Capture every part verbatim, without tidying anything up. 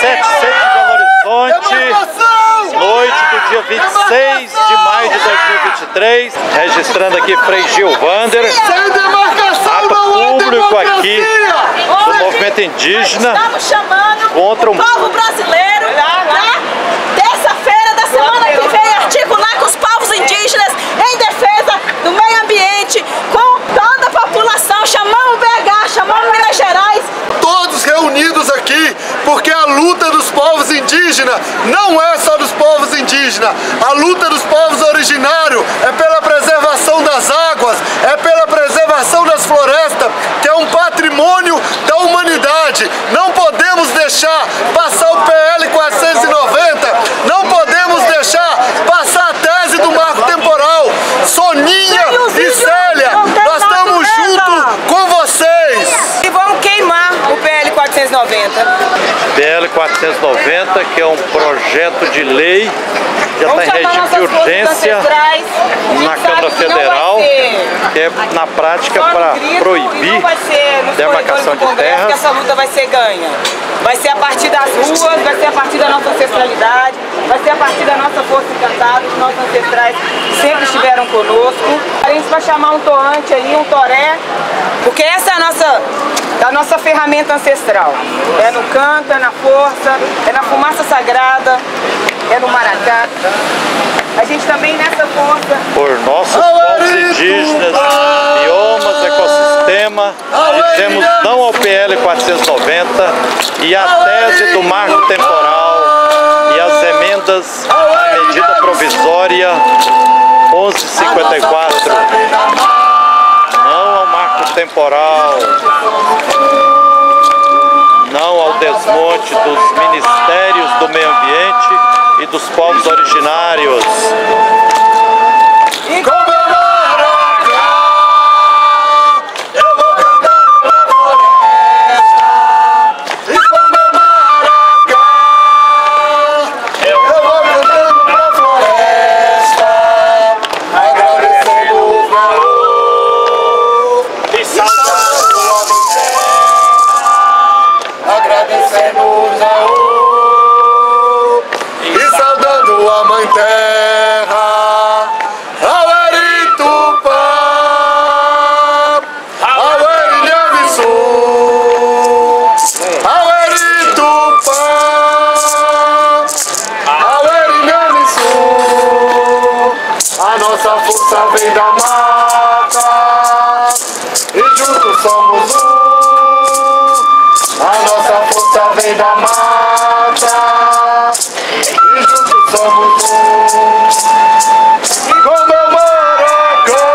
sete centro de Belo Horizonte, noite do dia vinte e seis de maio de dois mil e vinte e três, registrando aqui Frei Gilvander, ato público aqui do movimento indígena contra um povo brasileiro, né? Terça-feira da semana que vem, articular com os povos indígenas em defesa do meio ambiente, com toda a população, chamamos o B H, chamamos Minas Gerais. Todos reunidos aqui, porque a luta dos povos indígenas não é só dos povos indígenas, a luta dos povos originários é pela preservação das águas, é pela preservação das florestas, que é um patrimônio da humanidade. Não podemos deixar passar o P L quatrocentos e noventa, não podemos deixar passar a tese do marco temporal. Soninha e Célia, nós estamos juntos com vocês. E vamos queimar o P L quatrocentos e noventa. P L quatrocentos e noventa, que é um projeto de lei que está em regime de urgência na Câmara Federal, que é na prática para proibir demarcação de terras. Que essa luta vai ser ganha. Vai ser a partir das ruas, vai ser a partir da nossa ancestralidade, vai ser a partir da nossa força encantada, que nossos ancestrais sempre estiveram conosco. A gente vai chamar um toante aí, um toré, porque essa é a nossa, a nossa ferramenta ancestral. É no canto, é na força, é na fumaça sagrada, é no maracá. A gente também nessa força... Por nossos povos indígenas, biomas, ecossistema, dizemos não ao P L quatrocentos e noventa e a tese do marco temporal e as emendas à medida provisória onze cinquenta e quatro. Não ao marco temporal, não ao desmonte dos ministérios do meio ambiente e dos povos originários. Nossa força vem da mata e juntos somos um. A nossa força vem da mata e juntos somos um. E com meu maracá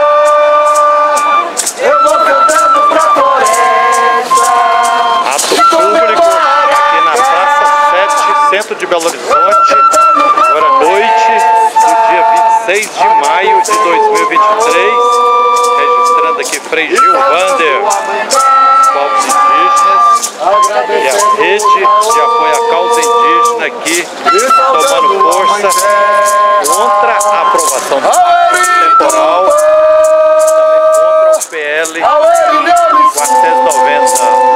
eu vou cantando pra floresta. Ato público aqui na Praça sete, centro de Belo Horizonte, agora à noite, do dia vinte e seis de maio de dois mil e vinte e três, registrando aqui Frei Gilvander, povos indígenas e a rede de apoio à causa indígena aqui tomando força contra a aprovação do marco temporal, também contra o P L quatrocentos e noventa.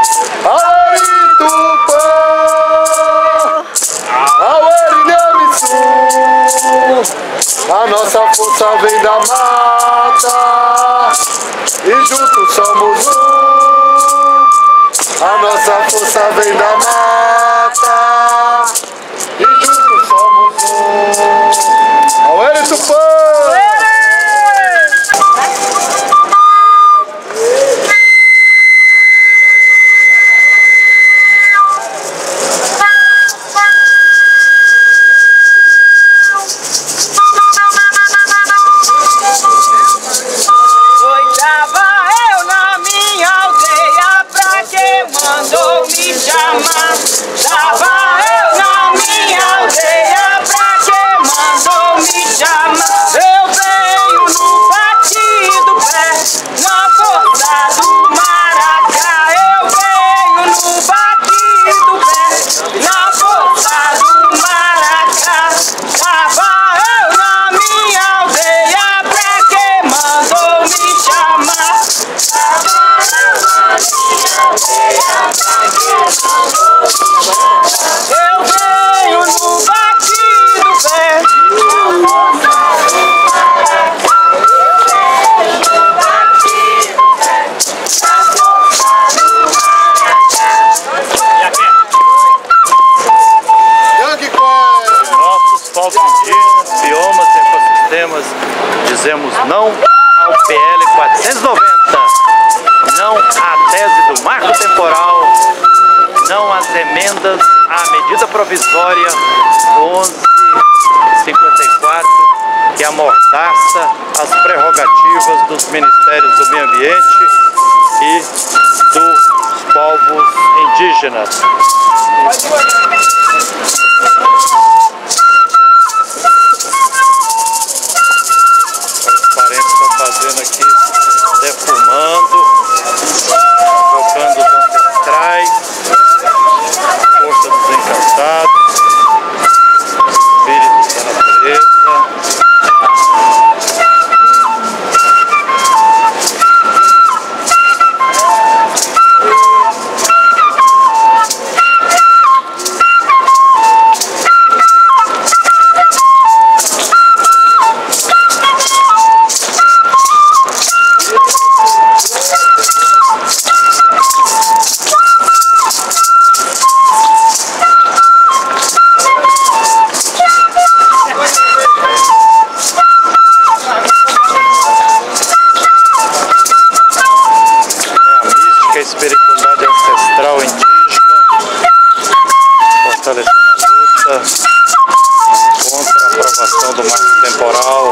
A nossa força vem da mata e juntos somos um. A nossa força vem da mata e juntos somos um. Auê, Tupã! Mandou me chamar. Dizemos não ao P L quatrocentos e noventa, não à tese do marco temporal, não às emendas à medida provisória onze cinquenta e quatro, que amordaça as prerrogativas dos Ministérios do Meio Ambiente e dos povos indígenas. Os parentes estão fazendo aqui, defumando, invocando os ancestrais, força dos encantados, espíritos da natureza. Espiritualidade ancestral indígena, fortalecendo a luta contra a aprovação do marco temporal.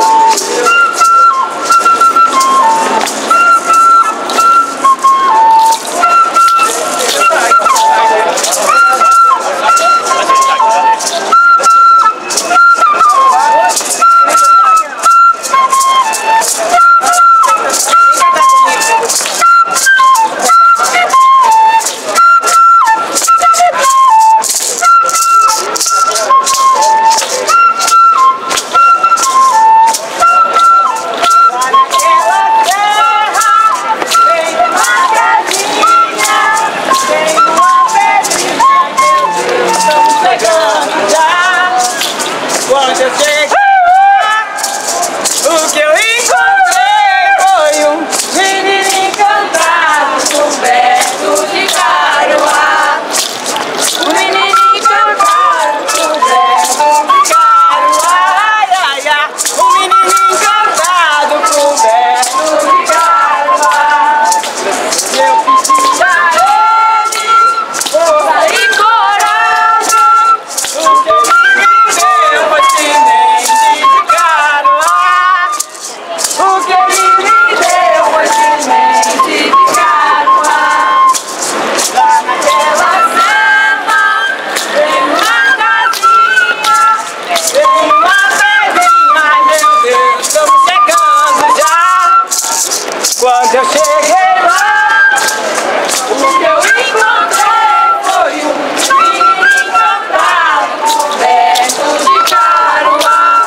Quando eu cheguei, o que eu encontrei foi um menino encantado, coberto de caruá. Um menino encantado, coberto de caruá. Ai, ai, ai. Um menino encantado, coberto de caruá. Eu pedi a ele força e coragem, o que ele me deu foi semente de caruá. O que ele me deu foi semente de caruá. Lá naquela selva tem uma casinha, tem uma pedrinha. Ai, meu Deus, estamos chegando já. Quando eu cheguei lá, o que eu encontrei foi um menino encantado, coberto de caruá.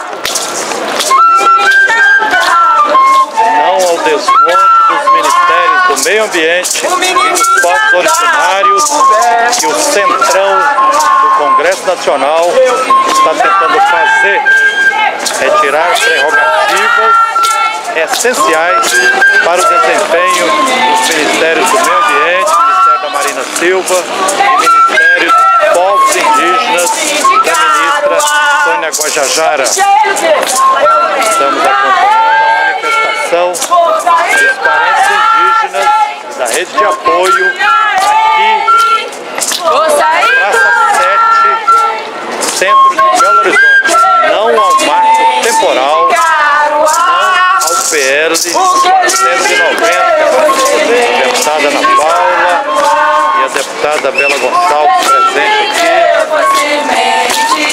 Não ao desmonte dos Ministérios do Meio Ambiente e dos povos originários que o Centrão do Congresso Nacional está tentando fazer, retirar prerrogativas essenciais para o desempenho dos Ministérios do Meio Ambiente, Ministério da Marina Silva e Ministério dos Povos Indígenas da ministra Sônia Guajajara. Estamos acompanhando a manifestação dos parentes indígenas da rede de apoio aqui na Praça sete, centro de Belo Horizonte. Não ao marco temporal, não ao P L quatrocentos e noventa. A deputada Ana Paula e a deputada Bela Gonçalves presente aqui.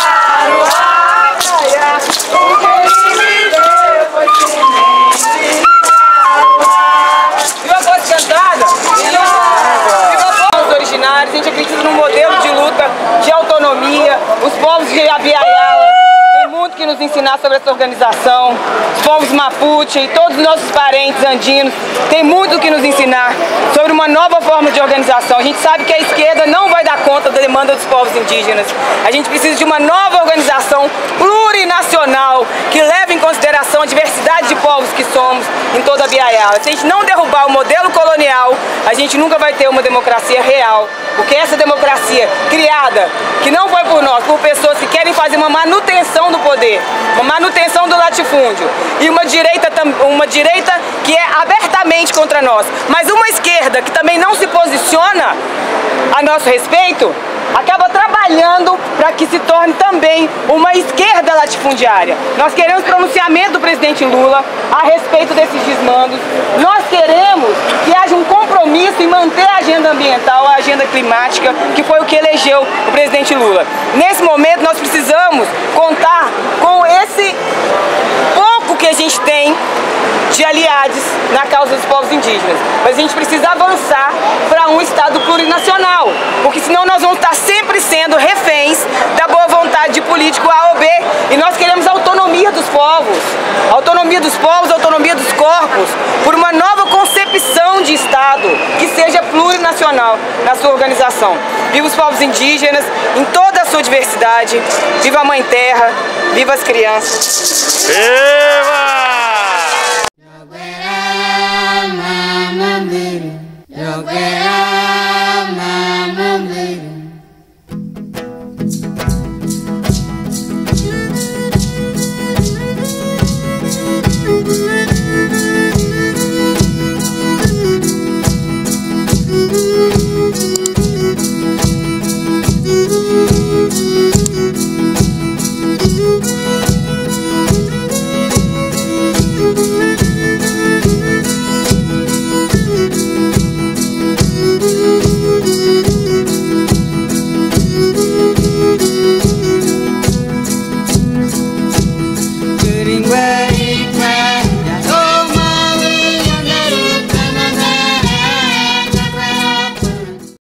A gente acredita num modelo de luta, de autonomia. Os povos de Abiaiala têm muito que nos ensinar sobre essa organização. Os povos Mapuche e todos os nossos parentes andinos têm muito que nos ensinar sobre uma nova forma de organização. A gente sabe que a esquerda não vai dar conta da demanda dos povos indígenas. A gente precisa de uma nova organização plurinacional que leve em consideração a diversidade de povos que somos em toda da Biaiala. Se a gente não derrubar o modelo colonial, a gente nunca vai ter uma democracia real. Porque essa democracia criada, que não foi por nós, por pessoas que querem fazer uma manutenção do poder, uma manutenção do latifúndio, e uma direita, uma direita que é abertamente contra nós, mas uma esquerda que também não se posiciona a nosso respeito, acaba trabalhando para que se torne também uma esquerda latifundiária. Nós queremos pronunciamento do presidente Lula a respeito desses desmandos. Nós queremos que haja um compromisso em manter a agenda ambiental, a agenda climática, que foi o que elegeu o presidente Lula. Nesse momento nós precisamos contar com esse pouco que a gente tem de aliados na causa dos povos indígenas. Mas a gente precisa avançar para um Estado plurinacional, porque senão nós vamos estar sempre sendo reféns da boa vontade de político A ou B. E nós queremos autonomia dos povos, autonomia dos povos, autonomia dos corpos, por uma nova concepção de Estado que seja plurinacional na sua organização. Viva os povos indígenas em toda a sua diversidade, viva a Mãe Terra, viva as crianças. Viva! Yo,